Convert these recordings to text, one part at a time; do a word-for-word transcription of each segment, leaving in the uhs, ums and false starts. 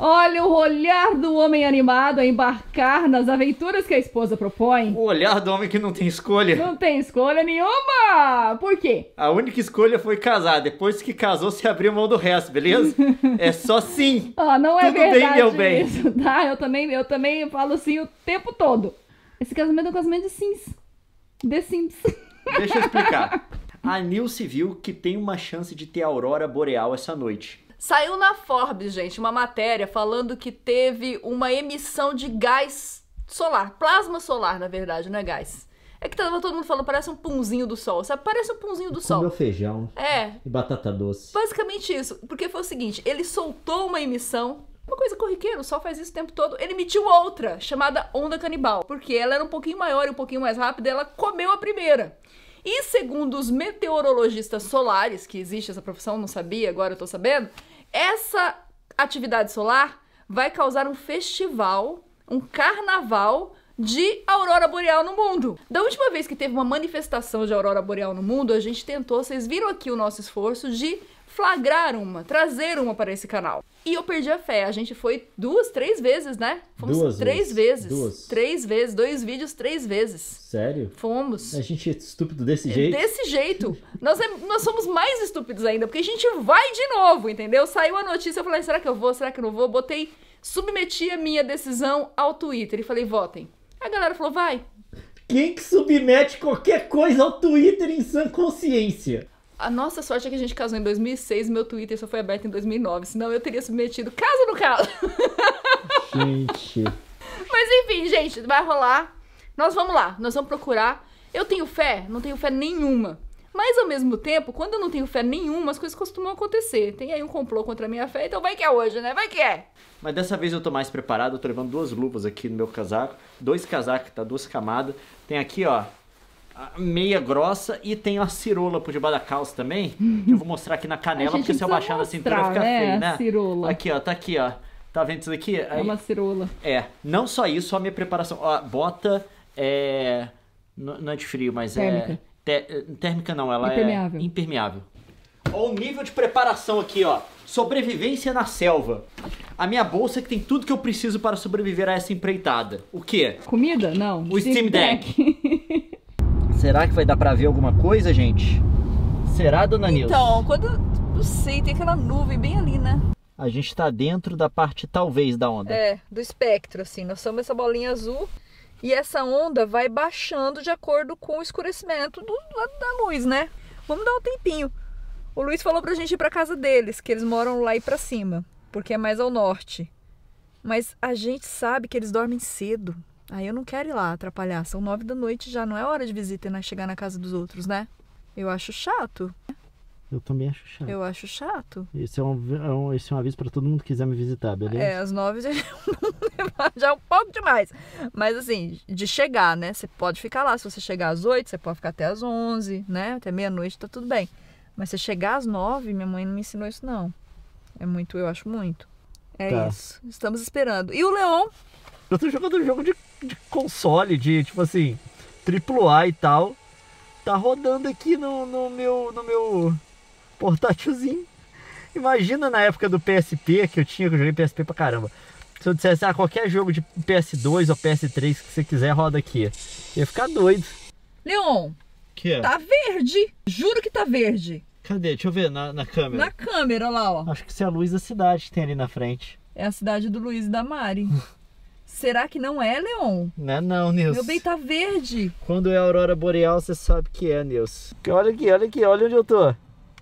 Olha o olhar do homem animado a embarcar nas aventuras que a esposa propõe. O olhar do homem que não tem escolha. Não tem escolha nenhuma! Por quê? A única escolha foi casar. Depois que casou, você abriu mão do resto, beleza? É só sim. Ah, não é Tudo bem, verdade meu bem. isso, tá? Eu também, eu também falo assim o tempo todo. Esse casamento é um casamento de Sims. The Sims. Deixa eu explicar. A Nilce viu que tem uma chance de ter aurora boreal essa noite. Saiu na Forbes, gente, uma matéria falando que teve uma emissão de gás solar. Plasma solar, na verdade, não é gás. É que tava todo mundo falando, parece um punzinho do sol, sabe? Parece um punzinho do sol. Comeu feijão. É. E batata doce. Basicamente isso. Porque foi o seguinte, ele soltou uma emissão, uma coisa corriqueira, o sol faz isso o tempo todo. Ele emitiu outra, chamada onda canibal. Porque ela era um pouquinho maior e um pouquinho mais rápida, e ela comeu a primeira. E segundo os meteorologistas solares, que existe essa profissão, não sabia, agora eu tô sabendo, essa atividade solar vai causar um festival, um carnaval de aurora boreal no mundo. Da última vez que teve uma manifestação de aurora boreal no mundo, a gente tentou, vocês viram aqui o nosso esforço de flagrar uma, trazer uma para esse canal. E eu perdi a fé, a gente foi duas, três vezes, né? Fomos Duas três vezes. vezes. Duas. Três vezes, dois vídeos, três vezes. Sério? Fomos. A gente é estúpido desse jeito? Desse jeito. Nós, é, nós somos mais estúpidos ainda, porque a gente vai de novo, entendeu? Saiu a notícia, eu falei, será que eu vou, será que eu não vou? Botei, submeti a minha decisão ao Twitter e falei, votem. A galera falou, vai. Quem que submete qualquer coisa ao Twitter em sã consciência? A nossa sorte é que a gente casou em dois mil e seis e meu Twitter só foi aberto em dois mil e nove, senão eu teria submetido caso no caso. Gente. Mas enfim, gente, vai rolar. Nós vamos lá, nós vamos procurar. Eu tenho fé? Não tenho fé nenhuma. Mas ao mesmo tempo, quando eu não tenho fé nenhuma, as coisas costumam acontecer. Tem aí um complô contra a minha fé, então vai que é hoje, né? Vai que é. Mas dessa vez eu tô mais preparado, eu tô levando duas luvas aqui no meu casaco. Dois casacos, tá? Duas camadas. Tem aqui, ó, a meia grossa e tem uma cirola por debaixo da calça também. Que eu vou mostrar aqui na canela, porque se eu baixar na cintura vai ficar né, feio, né? a cirola. Aqui, ó, tá aqui, ó. Tá vendo isso daqui? É Aí, uma cirola. é, não só isso, a minha preparação. Ó, bota é. Não não é de frio, mas Térmica. é. Té- térmica não, ela Impermeável. é impermeável. Ó, o nível de preparação aqui, ó. Sobrevivência na selva. A minha bolsa que tem tudo que eu preciso para sobreviver a essa empreitada. O quê? Comida? Não. O Steam Deck. Será que vai dar pra ver alguma coisa, gente? Será, dona Nilce? Então, quando... Não sei, tem aquela nuvem bem ali, né? A gente tá dentro da parte, talvez, da onda. É, do espectro, assim. Nós somos essa bolinha azul e essa onda vai baixando de acordo com o escurecimento do, da luz, né? Vamos dar um tempinho. O Luiz falou pra gente ir pra casa deles, que eles moram lá e pra cima, porque é mais ao norte. Mas a gente sabe que eles dormem cedo. Aí eu não quero ir lá atrapalhar. São nove da noite, já não é hora de visita, né? Chegar na casa dos outros, né? Eu acho chato. Eu também acho chato. Eu acho chato. Esse é um, é um, esse é um aviso pra todo mundo que quiser me visitar, beleza? É, às nove já, já é um pouco demais. Mas assim, de chegar, né? Você pode ficar lá. Se você chegar às oito, você pode ficar até às onze, né? Até meia-noite, tá tudo bem. Mas se chegar às nove, minha mãe não me ensinou isso, não. É muito, eu acho muito. É Tá. isso. Estamos esperando. E o Leon? Eu tô jogando um jogo de, de console, de tipo assim, triplo A e tal. Tá rodando aqui no, no, meu, no meu portátilzinho. Imagina na época do P S P, que eu tinha, que eu joguei P S P pra caramba. Se eu dissesse, ah, qualquer jogo de P S dois ou P S três que você quiser, roda aqui. Ia ficar doido. Leon, Que é? tá verde. Juro que tá verde. Cadê? Deixa eu ver na, na câmera. Na câmera, olha lá, ó. Acho que isso é a luz da cidade que tem ali na frente. É a cidade do Luiz e da Mari. Será que não é, Leon? Não é não, Nilce. Meu bem, tá verde. Quando é a aurora boreal, você sabe que é, Nilce. Olha aqui, olha aqui, olha onde eu tô.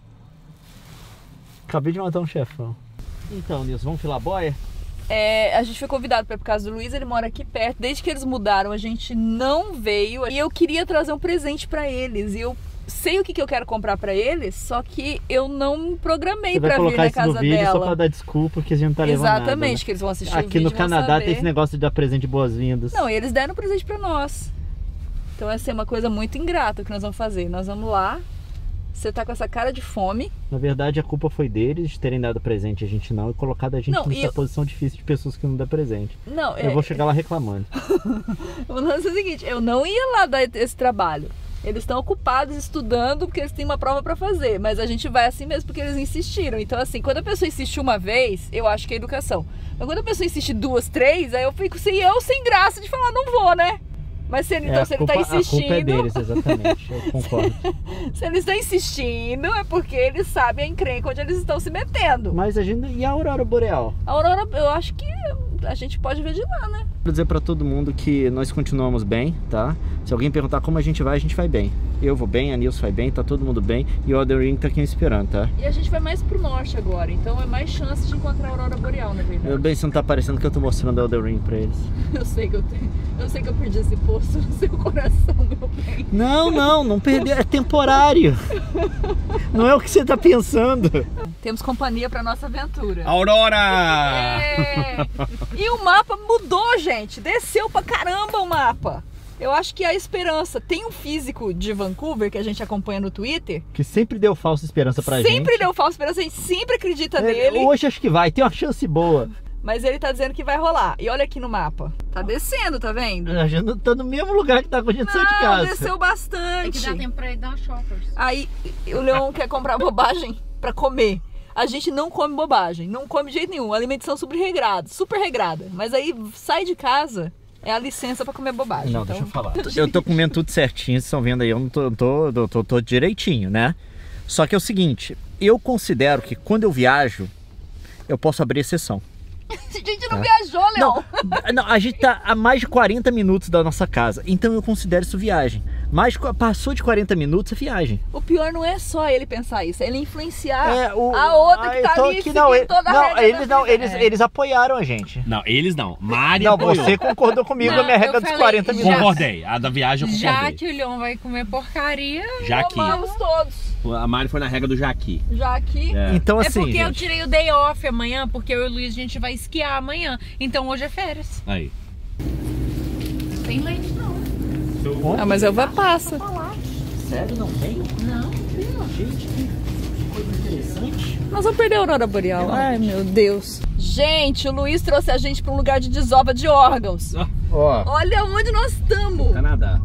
Acabei de matar um chefão. Então, Nilce, vamos filar boia? É, a gente foi convidado para ir por casa do Luiz, ele mora aqui perto. Desde que eles mudaram, a gente não veio. E eu queria trazer um presente para eles. E eu sei o que, que eu quero comprar para eles, só que eu não programei para vir na casa no vídeo dela. só pra dar desculpa que a gente não tá levando Exatamente, nada, né? que eles vão assistir o Aqui vídeo no e vão Canadá saber. tem esse negócio de dar presente de boas-vindas. Não, eles deram um presente para nós. Então vai ser uma coisa muito ingrata que nós vamos fazer. Nós vamos lá. Você tá com essa cara de fome. Na verdade, a culpa foi deles de terem dado presente a gente não e colocado a gente Não, nessa e eu- posição difícil de pessoas que não dão presente. Não, Eu é, vou chegar lá reclamando. o lance é o seguinte, eu não ia lá dar esse trabalho. Eles estão ocupados estudando porque eles têm uma prova pra fazer, mas a gente vai assim mesmo porque eles insistiram. Então assim, quando a pessoa insiste uma vez, eu acho que é educação. Mas quando a pessoa insiste duas, três, aí eu fico sem eu sem graça de falar, não vou, né? Mas se ele, É, então, a se culpa, ele tá insistindo... A culpa é deles, exatamente, eu concordo. Se eles estão insistindo, é porque eles sabem a encrenca onde eles estão se metendo. Mas a gente... E a aurora boreal? A aurora, eu acho que a gente pode ver de lá, né? Quero dizer pra todo mundo que nós continuamos bem, tá? Se alguém perguntar como a gente vai, a gente vai bem. Eu vou bem, a Nilce vai bem, tá todo mundo bem. E o Elden Ring tá aqui me esperando, tá? E a gente vai mais pro norte agora, então é mais chance de encontrar a aurora boreal, na verdade. Meu bem, você não tá parecendo que eu tô mostrando o Elden Ring pra eles. Eu sei que eu tenho, eu sei que eu perdi esse posto no seu coração, meu bem. Não, não, não perder, é temporário. Não é o que você tá pensando. Temos companhia pra nossa aventura. Aurora! É. E o mapa mudou, gente. Desceu pra caramba o mapa. Eu acho que a esperança. Tem um físico de Vancouver que a gente acompanha no Twitter. Que sempre deu falsa esperança pra gente. Sempre deu falsa esperança, a gente sempre acredita É, nele. hoje acho que vai, tem uma chance boa. Mas ele tá dizendo que vai rolar. E olha aqui no mapa. Tá descendo, tá vendo? A gente tá no mesmo lugar que tá quando a gente saiu de Não, casa. desceu É bastante. que dá tempo pra ir dar shoppers. Aí o Leon quer comprar bobagem pra comer. A gente não come bobagem, não come de jeito nenhum. Alimentação super regrada, super regrada. Mas aí sai de casa, é a licença pra comer bobagem. Não, então... deixa eu falar. Eu tô comendo tudo certinho, vocês estão vendo aí, eu não tô, tô, tô, tô, tô direitinho, né? Só que é o seguinte, eu considero que quando eu viajo, eu posso abrir exceção. A gente não viajou, Leon. Não, não, a gente tá a mais de quarenta minutos da nossa casa, então eu considero isso viagem. Mas passou de quarenta minutos é viagem. O pior não é só ele pensar isso, é ele influenciar É, o, a outra que ah, tá então ali que seguindo não, ele- toda a não, regra eles da não, vida. eles, eles apoiaram a gente. Não, eles não. Mari Não, apoiou. você concordou comigo Não, a minha eu regra dos falei, quarenta já- minutos. Concordei. A da viagem eu Já concordei. que o Leon vai comer porcaria, Já que. Vamos todos. A Mari foi na regra do Jaqui. Já aqui. É. Então é assim, porque eu gente, tirei o day off amanhã, porque eu e o Luiz a gente vai esquiar amanhã. Então hoje é férias. Aí. Não tem leite não. Ah, mas eu vou passa. sério, não tem? Não. Gente, que coisa interessante. Nós vamos perder a aurora boreal. Ai, meu Deus. Gente, o Luiz trouxe a gente pra um lugar de desova de órgãos. Ó, Olha onde nós estamos. Canadá.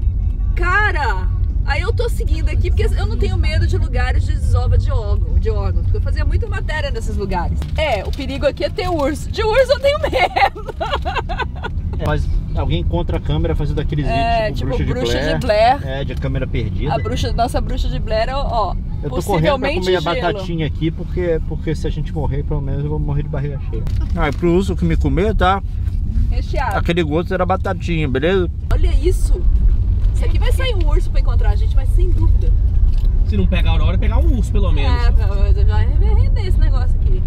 Cara, aí eu tô seguindo aqui porque eu não tenho medo de lugares de desova de órgãos, de órgãos, porque eu fazia muita matéria nesses lugares. É, o perigo aqui é ter urso. De urso eu tenho medo. mas alguém encontra a câmera fazendo aqueles É, vídeos tipo, tipo bruxa, bruxa de, de Blair. Blair. É, de câmera perdida. A bruxa, nossa bruxa de Blair, ó, Eu tô correndo pra possivelmente comer a gelo. batatinha aqui, porque, porque se a gente morrer, pelo menos eu vou morrer de barriga cheia. Ah, e pro urso que me comer, tá? Recheado. Aquele gosto era batatinha, beleza? Olha isso. Isso aqui vai sair um urso pra encontrar a gente, mas sem dúvida. Se não pegar a Aurora, pegar um urso, pelo menos. É, mas já vai render esse negócio aqui.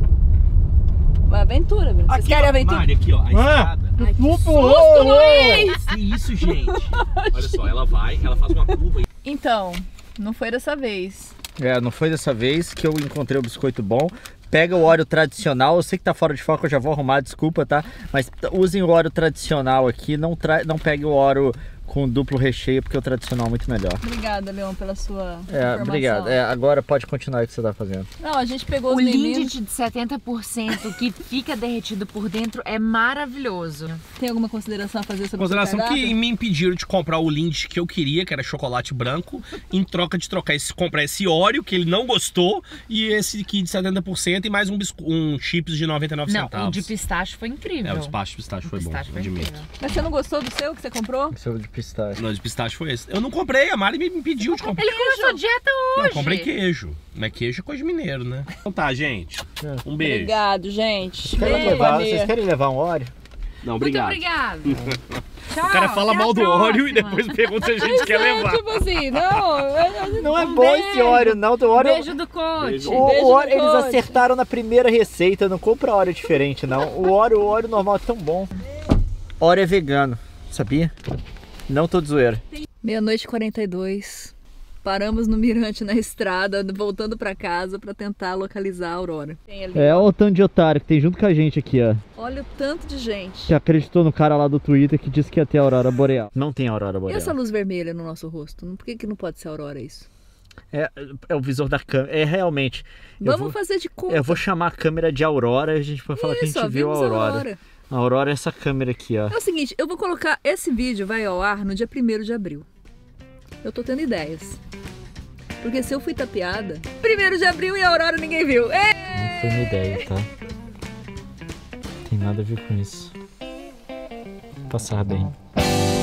Uma aventura, Bruno. Vocês Aqui, querem ó, aventura? Mari, aqui, ó, a escada. Ai, que Susto, susto, ô, ô. Luiz! Que isso, gente? Olha só, ela vai, ela faz uma curva e Então, não foi dessa vez. É, não foi dessa vez que eu encontrei o biscoito bom. Pega o óleo tradicional, eu sei que tá fora de foco, eu já vou arrumar, desculpa, tá? Mas usem o óleo tradicional aqui, não, tra... não pegue o óleo com duplo recheio, porque o tradicional é muito melhor. Obrigada, Leon, pela sua É, informação. obrigado. É, agora pode continuar o que você tá fazendo. Não, a gente pegou O os meninos. Lindt de setenta por cento que fica derretido por dentro é maravilhoso. Tem alguma consideração a fazer sobre consideração o seu que cardápio? me impediram de comprar o Lindt que eu queria, que era chocolate branco, em troca de trocar esse, comprar esse Oreo, que ele não gostou, e esse aqui de setenta por cento e mais um, bisco, um chips de noventa e nove Não, centavos. o de pistache foi incrível. É, o despacho de pistache O foi pistache bom, foi admito. incrível. Mas você não gostou do seu que você comprou? Esse é o de pistache. Não, o de pistache foi esse. Eu não comprei, a Mari me impediu de comprar. Ele começou dieta Não, hoje. eu comprei queijo. Mas queijo é coisa de mineiro, né? Então tá, gente. Um beijo. Obrigado, gente. Vocês querem, Beijo, levar, Vanê. vocês querem levar um óleo? Não, Muito obrigado. obrigado. Tchau, O cara fala até a mal do Oreo e próxima. depois pergunta se a gente quer É, levar. tipo assim, não... eu- eu- Não é um bom beijo. esse óleo, não. O óleo, Beijo do coach. Beijo. o, Beijo o óleo no eles coach. acertaram na primeira receita. Não compra óleo diferente, não. O óleo, o óleo normal é tão bom. Óleo é vegano, sabia? Não tô de zoeira. Meia-noite e quarenta e dois. Paramos no mirante na estrada, voltando pra casa pra tentar localizar a Aurora. Tem ali, É ó. o tanto de otário que tem junto com a gente aqui, ó. Olha o tanto de gente. Que acreditou no cara lá do Twitter que disse que ia ter aurora boreal. Não tem aurora E boreal. essa luz vermelha no nosso rosto? Por que, que não pode ser Aurora isso? É, é o visor da câmera. É realmente. Eu Vamos vou, fazer de conta. eu vou chamar a câmera de aurora e a gente vai falar que a Isso, gente ó, viu a vimos aurora. A aurora é essa câmera aqui, ó. É o seguinte, eu vou colocar... Esse vídeo vai ao ar no dia primeiro de abril. Eu tô tendo ideias. Porque se eu fui tapeada, primeiro de abril e a Aurora ninguém viu. Ê! Não foi minha ideia, tá? Tem nada a ver com isso. Passar bem.